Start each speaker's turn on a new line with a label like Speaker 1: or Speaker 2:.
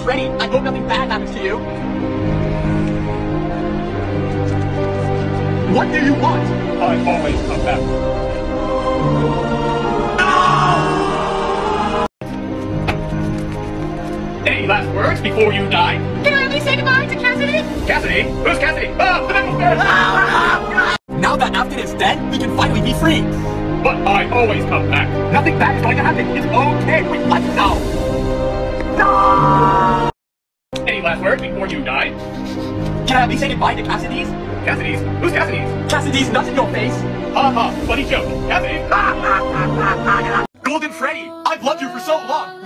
Speaker 1: Freddy, I hope nothing bad happens to you. What do you want?
Speaker 2: I always come back. Any last words before you die?
Speaker 3: Can I at least say goodbye to Cassidy?
Speaker 2: Cassidy? Who's Cassidy? Oh, the mental bear!
Speaker 1: Now that Afton is dead, we can finally be free.
Speaker 2: But I always come back.
Speaker 1: Nothing bad is going to happen. It's okay. Wait, what? No.
Speaker 2: Any last words before you die?
Speaker 1: Can I at least say goodbye to Cassidy's?
Speaker 2: Cassidy's? Who's Cassidy's?
Speaker 1: Cassidy's nuts in your face.
Speaker 2: Ha ha, funny joke. Cassidy?
Speaker 1: Golden Freddy, I've loved you for so long.